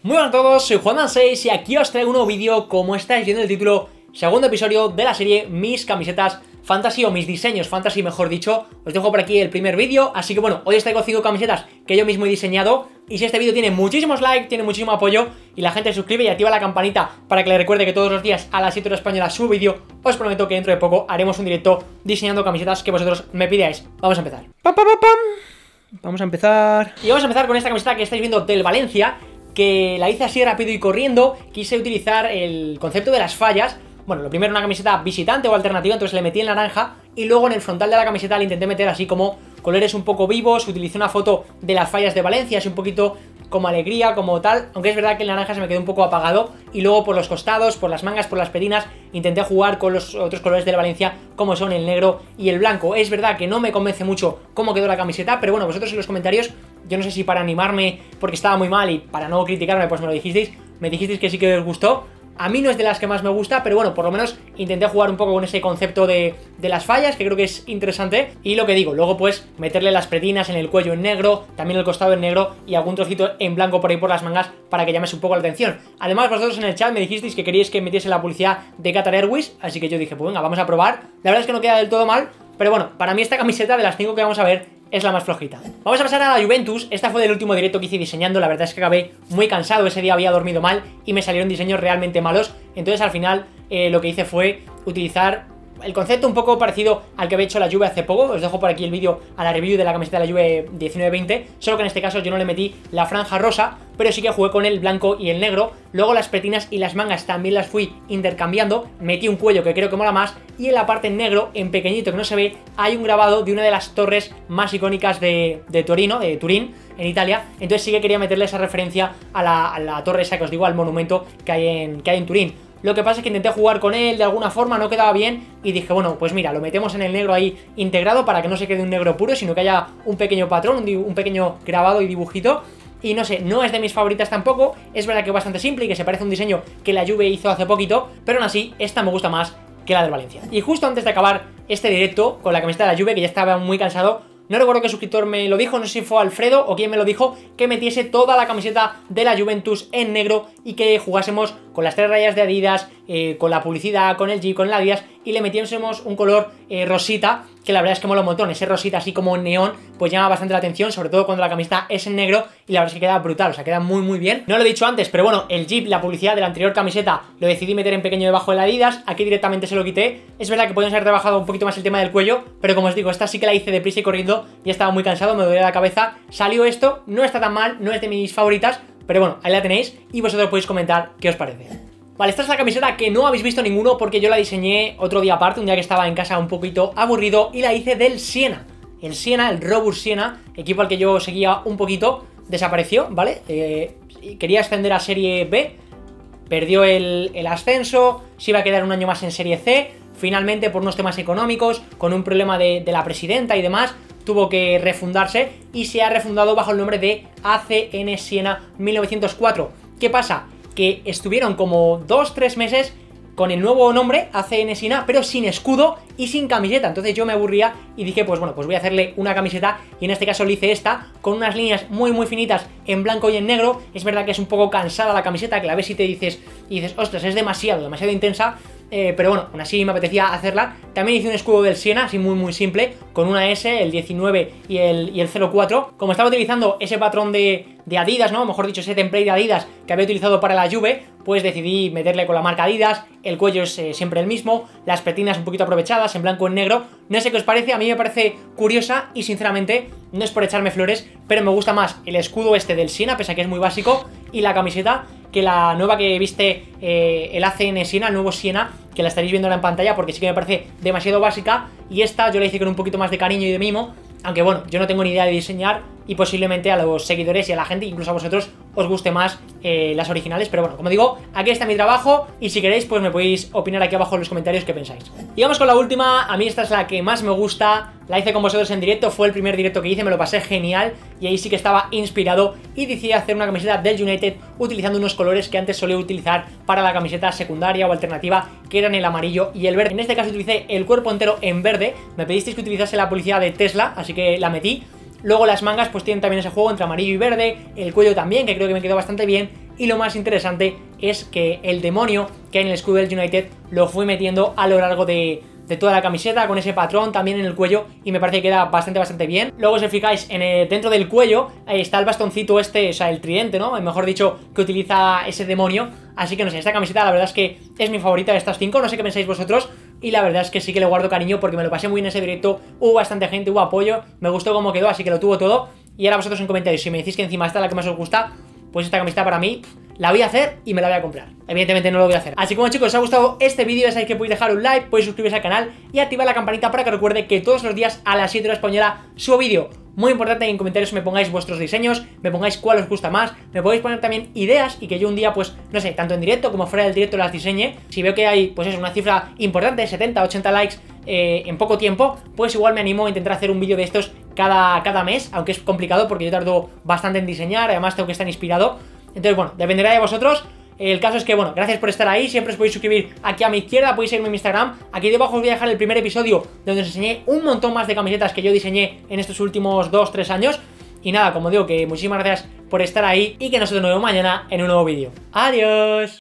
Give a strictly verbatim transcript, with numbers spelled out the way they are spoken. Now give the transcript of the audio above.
Muy buenas a todos, soy Juan seis y aquí os traigo un nuevo vídeo, como estáis viendo en el título, segundo episodio de la serie Mis camisetas fantasy, o mis diseños fantasy mejor dicho. Os dejo por aquí el primer vídeo, así que bueno, hoy os traigo cinco camisetas que yo mismo he diseñado. Y si este vídeo tiene muchísimos likes, tiene muchísimo apoyo y la gente se suscribe y activa la campanita para que le recuerde que todos los días a las siete horas española subo vídeo, os prometo que dentro de poco haremos un directo diseñando camisetas que vosotros me pidáis. Vamos a empezar. ¡Pam, pam, pam, pam! Vamos a empezar. Y vamos a empezar con esta camiseta que estáis viendo del Valencia, que la hice así rápido y corriendo. Quise utilizar el concepto de las fallas. Bueno, lo primero una camiseta visitante o alternativa, entonces le metí en naranja y luego en el frontal de la camiseta le intenté meter así como colores un poco vivos. Utilicé una foto de las fallas de Valencia, así un poquito como alegría, como tal, aunque es verdad que el naranja se me quedó un poco apagado. Y luego por los costados, por las mangas, por las petinas, intenté jugar con los otros colores de Valencia, como son el negro y el blanco. Es verdad que no me convence mucho cómo quedó la camiseta, pero bueno, vosotros en los comentarios, yo no sé si para animarme porque estaba muy mal y para no criticarme, pues me lo dijisteis, me dijisteis que sí que os gustó. A mí no es de las que más me gusta, pero bueno, por lo menos intenté jugar un poco con ese concepto de, de las fallas, que creo que es interesante. Y lo que digo, luego pues meterle las pretinas en el cuello en negro, también el costado en negro y algún trocito en blanco por ahí por las mangas para que llamese un poco la atención. Además, vosotros en el chat me dijisteis que queríais que metiese la publicidad de Qatar Airways, así que yo dije, pues venga, vamos a probar. La verdad es que no queda del todo mal, pero bueno, para mí esta camiseta de las cinco que vamos a ver es la más flojita. Vamos a pasar a la Juventus. Esta fue del último directo que hice diseñando. La verdad es que acabé muy cansado, ese día había dormido mal y me salieron diseños realmente malos. Entonces al final eh, lo que hice fue utilizar el concepto un poco parecido al que había hecho la Juve hace poco. Os dejo por aquí el vídeo a la review de la camiseta de la Juve diecinueve veinte. Solo que en este caso yo no le metí la franja rosa, pero sí que jugué con el blanco y el negro. Luego las petinas y las mangas también las fui intercambiando. Metí un cuello que creo que mola más. Y en la parte en negro, en pequeñito que no se ve, hay un grabado de una de las torres más icónicas de, de Torino, de Turín, en Italia. Entonces sí que quería meterle esa referencia a la, a la torre esa que os digo, al monumento que hay en, que hay en Turín. Lo que pasa es que intenté jugar con él de alguna forma, no quedaba bien y dije, bueno, pues mira, lo metemos en el negro ahí integrado para que no se quede un negro puro, sino que haya un pequeño patrón, un, un pequeño grabado y dibujito. Y no sé, no es de mis favoritas tampoco, es verdad que es bastante simple y que se parece a un diseño que la Juve hizo hace poquito, pero aún así, esta me gusta más que la del Valencia. Y justo antes de acabar este directo con la camiseta de la Juve, que ya estaba muy cansado, no recuerdo qué suscriptor me lo dijo, no sé si fue Alfredo o quién me lo dijo, que metiese toda la camiseta de la Juventus en negro y que jugásemos con las tres rayas de Adidas, eh, con la publicidad, con el G, con el Adidas, y le metiésemos un color eh, rosita, que la verdad es que mola un montón. Ese rosita así como neón, pues llama bastante la atención, sobre todo cuando la camiseta es en negro, y la verdad es que queda brutal, o sea, queda muy muy bien. No lo he dicho antes, pero bueno, el Jeep, la publicidad de la anterior camiseta, lo decidí meter en pequeño debajo de la Adidas, aquí directamente se lo quité. Es verdad que podemos haber trabajado un poquito más el tema del cuello, pero como os digo, esta sí que la hice deprisa y corriendo, ya estaba muy cansado, me dolía la cabeza, salió esto, no está tan mal, no es de mis favoritas, pero bueno, ahí la tenéis y vosotros podéis comentar qué os parece. Vale, esta es la camiseta que no habéis visto ninguno porque yo la diseñé otro día aparte, un día que estaba en casa un poquito aburrido, y la hice del Siena. El Siena, el Robur Siena, equipo al que yo seguía un poquito, desapareció, ¿vale? Eh, quería ascender a Serie B, perdió el, el ascenso, se iba a quedar un año más en Serie C, finalmente por unos temas económicos, con un problema de, de la presidenta y demás, tuvo que refundarse y se ha refundado bajo el nombre de A C N Siena mil novecientos cuatro. ¿Qué pasa? Que estuvieron como dos tres meses con el nuevo nombre, A C N Siena, pero sin escudo y sin camiseta. Entonces yo me aburría y dije, pues bueno, pues voy a hacerle una camiseta, y en este caso le hice esta, con unas líneas muy muy finitas en blanco y en negro. Es verdad que es un poco cansada la camiseta, que la ves y te dices, y dices, ostras, es demasiado, demasiado intensa. Eh, pero bueno, aún así me apetecía hacerla. También hice un escudo del Siena, así muy muy simple, con una S, el diecinueve y el, y el cero cuatro. Como estaba utilizando ese patrón de, de Adidas, ¿no? Mejor dicho, ese template de Adidas que había utilizado para la Juve, pues decidí meterle con la marca Adidas. El cuello es eh, siempre el mismo, las petinas un poquito aprovechadas, en blanco y en negro. No sé qué os parece, a mí me parece curiosa y sinceramente, no es por echarme flores, pero me gusta más el escudo este del Siena, pese a que es muy básico, y la camiseta, que la nueva que viste eh, el A C N Siena, el nuevo Siena, que la estaréis viendo ahora en pantalla, porque sí que me parece demasiado básica, y esta yo la hice con un poquito más de cariño y de mimo, aunque bueno, yo no tengo ni idea de diseñar y posiblemente a los seguidores y a la gente, incluso a vosotros, os guste más eh, las originales. Pero bueno, como digo, aquí está mi trabajo y si queréis pues me podéis opinar aquí abajo en los comentarios qué pensáis. Y vamos con la última. A mí esta es la que más me gusta, la hice con vosotros en directo, fue el primer directo que hice, me lo pasé genial y ahí sí que estaba inspirado y decidí hacer una camiseta del United utilizando unos colores que antes solía utilizar para la camiseta secundaria o alternativa, que eran el amarillo y el verde. En este caso utilicé el cuerpo entero en verde, me pedisteis que utilizase la publicidad de Tesla, así que la metí. Luego las mangas pues tienen también ese juego entre amarillo y verde, el cuello también, que creo que me quedó bastante bien, y lo más interesante es que el demonio que hay en el escudo del United lo fui metiendo a lo largo de, de toda la camiseta, con ese patrón también en el cuello, y me parece que queda bastante, bastante bien. Luego, si os fijáis, en el, dentro del cuello eh, está el bastoncito este, o sea, el tridente, ¿no? Mejor dicho, que utiliza ese demonio. Así que no sé, esta camiseta la verdad es que es mi favorita de estas cinco, no sé qué pensáis vosotros. Y la verdad es que sí que le guardo cariño porque me lo pasé muy bien en ese directo, hubo bastante gente, hubo apoyo, me gustó cómo quedó, así que lo tuvo todo. Y ahora vosotros en comentarios, si me decís que encima esta es la que más os gusta, pues esta camiseta para mí la voy a hacer y me la voy a comprar. Evidentemente no lo voy a hacer. Así que bueno, chicos, si os ha gustado este vídeo, ya sabéis que podéis dejar un like, podéis suscribiros al canal y activar la campanita para que recuerde que todos los días a las siete horas española subo vídeo. Muy importante que en comentarios me pongáis vuestros diseños, me pongáis cuál os gusta más, me podéis poner también ideas y que yo un día, pues, no sé, tanto en directo como fuera del directo las diseñe. Si veo que hay, pues es una cifra importante, setenta, ochenta likes eh, en poco tiempo, pues igual me animo a intentar hacer un vídeo de estos cada, cada mes, aunque es complicado porque yo tardo bastante en diseñar, además tengo que estar inspirado. Entonces, bueno, dependerá de vosotros. El caso es que, bueno, gracias por estar ahí. Siempre os podéis suscribir aquí a mi izquierda, podéis seguirme en mi Instagram. Aquí debajo os voy a dejar el primer episodio donde os enseñé un montón más de camisetas que yo diseñé en estos últimos dos tres años. Y nada, como digo, que muchísimas gracias por estar ahí y que nosotros nos vemos mañana en un nuevo vídeo. ¡Adiós!